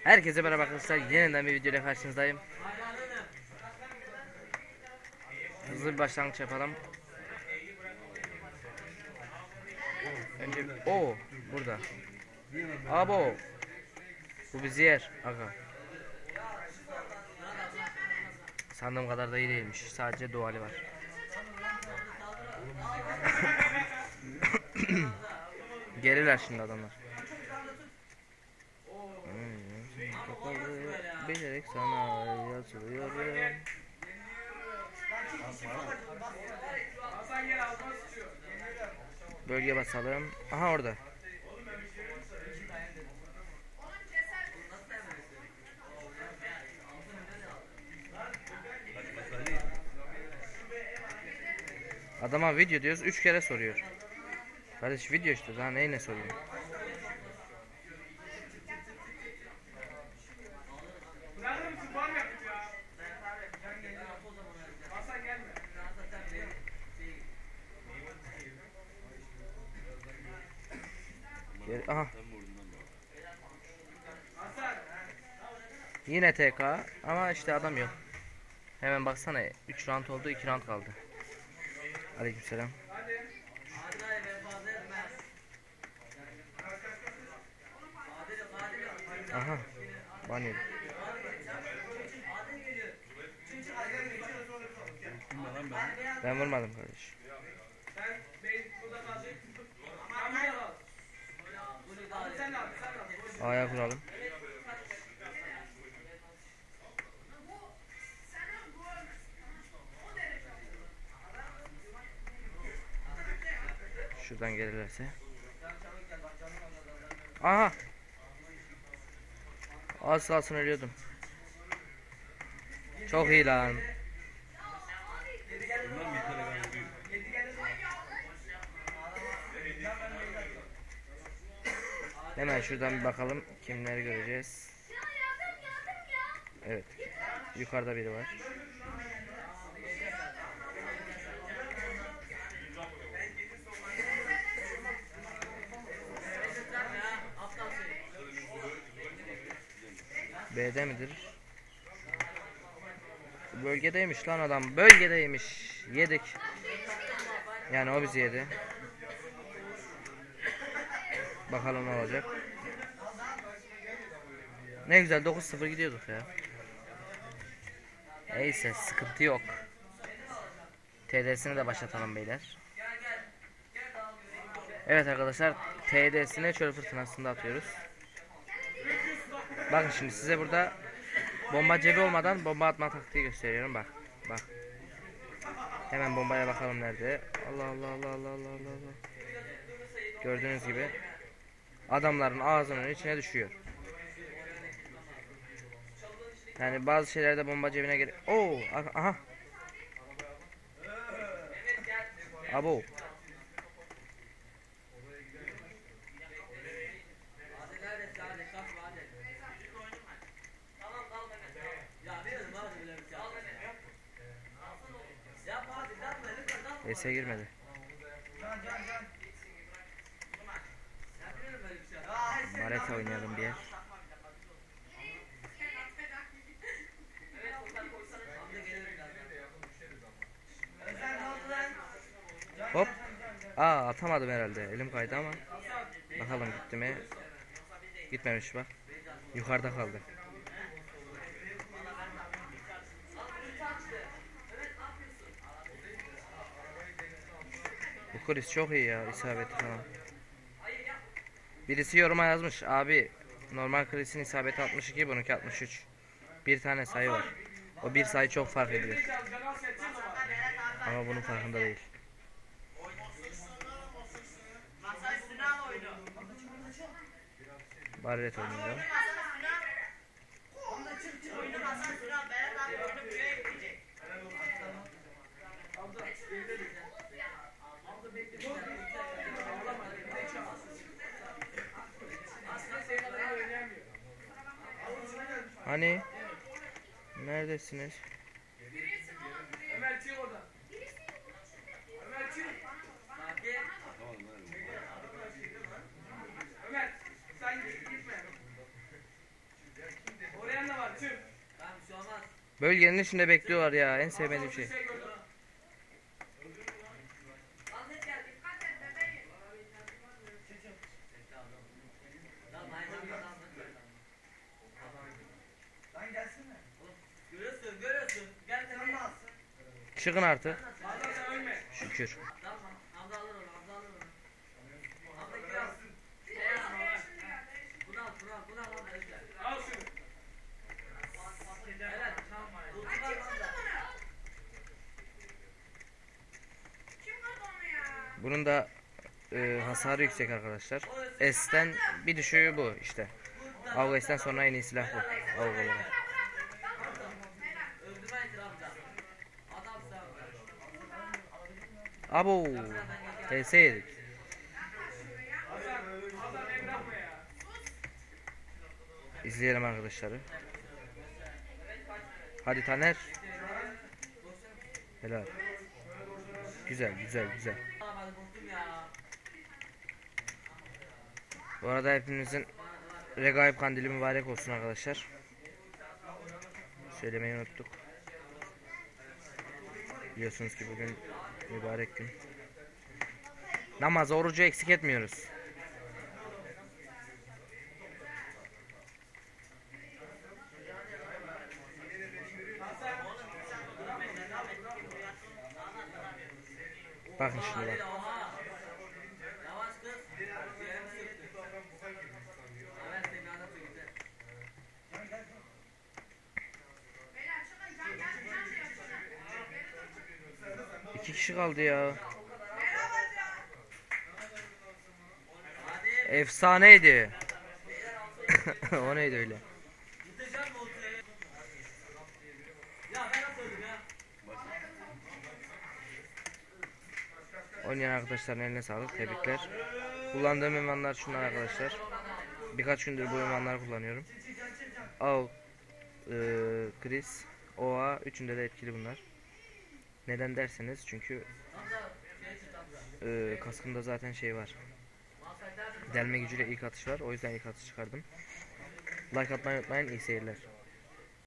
Herkese merhaba arkadaşlar. Yeniden bir videoyla karşınızdayım. Hızlı bir başlangıç yapalım. Önce burada. Abo. Bu bizi yer. Aga. Sandığım kadar da iyi değilmiş. Sadece duali var. Geriler şimdi adamlar. Bilerek sana yazılıyorum. Bölge basalım. Aha orada. Adama video diyoruz 3 kere soruyor. Kardeş video işte daha neyine soruyor. Aha. Yine TK ama işte adam yok. Hemen baksana 3 round oldu 2 round kaldı. Aleykümselam. Aha. Banyo. Ben vurmadım kardeş. A'ya kuralım. Şuradan gelirlerse. Aha. Az kalsın ölüyordum. Çok iyi lan. Hemen şuradan bir bakalım kimleri göreceğiz. Evet. Yukarıda biri var. B'de midir? Bölgedeymiş lan adam. Bölgedeymiş. Yedik. Yani o bizi yedi. Bakalım ne olacak. Ne güzel 9-0 gidiyorduk ya. Neyse sıkıntı yok. TD'sini de başlatalım beyler. Evet arkadaşlar TD'sini çöl fırtınasında atıyoruz. Bakın şimdi size burada bomba cebi olmadan bomba atma taktiği gösteriyorum bak. Bak. Hemen bombaya bakalım nerede. Allah Allah Allah Allah Allah Allah. Gördüğünüz gibi adamların ağzının içine düşüyor. Yani bazı şeylerde bomba cebine gir. Oo, aha. Abo. S'e girmedi. Mareta oynayalım bir yer. Hop. Atamadım herhalde. Elim kaydı ama. Bakalım gitti mi? Gitmemiş bak. Yukarıda kaldı. Bu Chris çok iyi ya isabeti falan. Birisi yoruma yazmış abi normal Chris'in isabeti 62 bununki 63. Bir tane sayı var. O bir sayı çok fark ediyor. Ama bunun farkında değil. Barret oynuyor. Hani neredesiniz? Ömer çık oradan. Ömer çık. Ömer sen gitme. Bölgenin içinde bekliyorlar ya. En sevmediğim şey. Çıkın artık. Şükür. Bunun da hasarı yüksek arkadaşlar. S'ten bir düşüğü bu işte. AUG S'ten sonra en iyi silah bu. AUG olarak. Abo. TS yedik. İzleyelim arkadaşları. Hadi Taner. Helal. Güzel güzel güzel. Bu arada hepinizin Regaib kandili mübarek olsun arkadaşlar. Söylemeyi unuttuk. Biliyorsunuz ki bugün mübarek gün. Namaz, orucu eksik etmiyoruz. Bakın şimdi bak. İki kişi kaldı ya. Efsaneydi. O neydi öyle? Oynayan arkadaşların eline sağlık. Tebrikler. Kullandığım ünvanlar şunlar arkadaşlar. Birkaç gündür bu ünvanları kullanıyorum. AUG, Chris, OA üçünde de etkili bunlar. Neden derseniz çünkü kaskımda zaten şey var. Delme gücüyle ilk atış var. O yüzden ilk atış çıkardım. Like atmayı unutmayın. İyi seyirler.